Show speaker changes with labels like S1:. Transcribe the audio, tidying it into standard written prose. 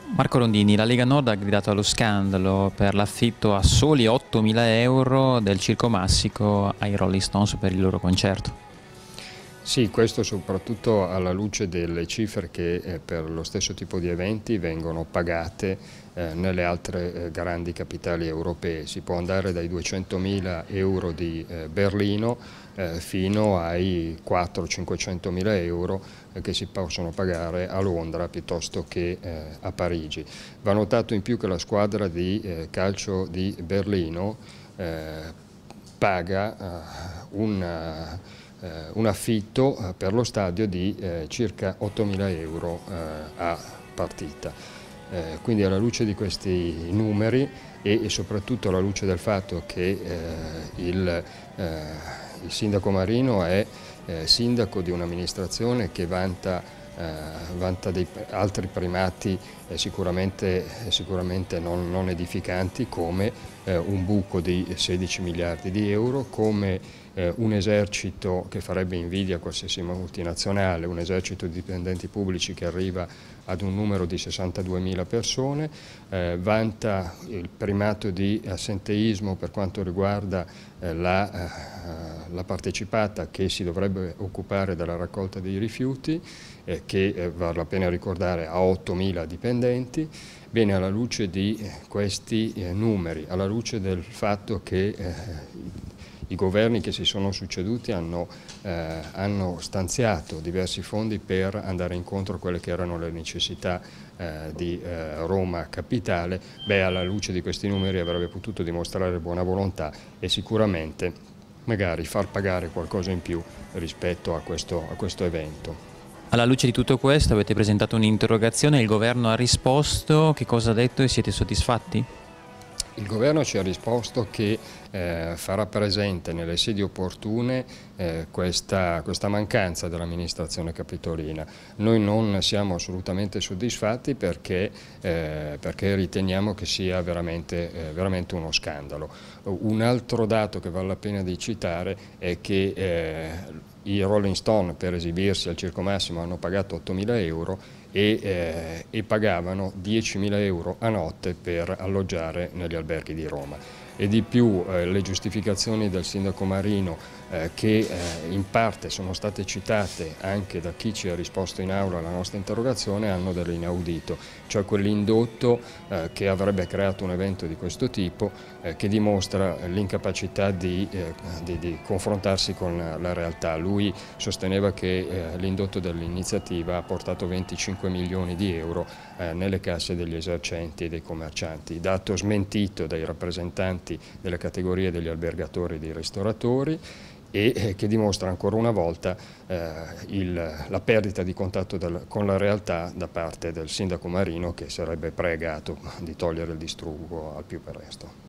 S1: Marco Rondini, la Lega Nord ha gridato allo scandalo per l'affitto a soli 8.000 euro del Circo Massico ai Rolling Stones per il loro concerto.
S2: Sì, questo soprattutto alla luce delle cifre che per lo stesso tipo di eventi vengono pagate nelle altre grandi capitali europee. Si può andare dai 200.000 euro di Berlino fino ai 400-500.000 euro che si possono pagare a Londra piuttosto che a Parigi. Va notato in più che la squadra di calcio di Berlino paga un affitto per lo stadio di circa 8.000 euro a partita. Quindi alla luce di questi numeri e soprattutto alla luce del fatto che il sindaco Marino è sindaco di un'amministrazione che vanta altri primati sicuramente non edificanti, come un buco di 16 miliardi di euro, come un esercito che farebbe invidia a qualsiasi multinazionale, un esercito di dipendenti pubblici che arriva ad un numero di 62.000 persone, vanta il primato di assenteismo per quanto riguarda la partecipata che si dovrebbe occupare della raccolta dei rifiuti, che vale la pena ricordare ha 8.000 dipendenti. Bene, alla luce di questi numeri, alla luce del fatto che i governi che si sono succeduti hanno stanziato diversi fondi per andare incontro a quelle che erano le necessità di Roma Capitale, alla luce di questi numeri avrebbe potuto dimostrare buona volontà e sicuramente magari far pagare qualcosa in più rispetto a questo evento.
S1: Alla luce di tutto questo avete presentato un'interrogazione, il governo ha risposto, che cosa ha detto e siete soddisfatti?
S2: Il governo ci ha risposto che farà presente nelle sedi opportune questa mancanza dell'amministrazione capitolina. Noi non siamo assolutamente soddisfatti perché riteniamo che sia veramente uno scandalo. Un altro dato che vale la pena di citare è che i Rolling Stone per esibirsi al Circo Massimo hanno pagato 8.000 euro e pagavano 10.000 euro a notte per alloggiare negli alberghi di Roma. E di più le giustificazioni del sindaco Marino che in parte sono state citate anche da chi ci ha risposto in aula alla nostra interrogazione hanno dell'inaudito, cioè quell'indotto che avrebbe creato un evento di questo tipo che dimostra l'incapacità di confrontarsi con la realtà. Lui sosteneva che l'indotto dell'iniziativa ha portato 25 milioni di euro nelle casse degli esercenti e dei commercianti, dato smentito dai rappresentanti delle categorie degli albergatori e dei ristoratori e che dimostra ancora una volta la perdita di contatto con la realtà da parte del sindaco Marino, che sarebbe pregato di togliere il distrugo al più presto.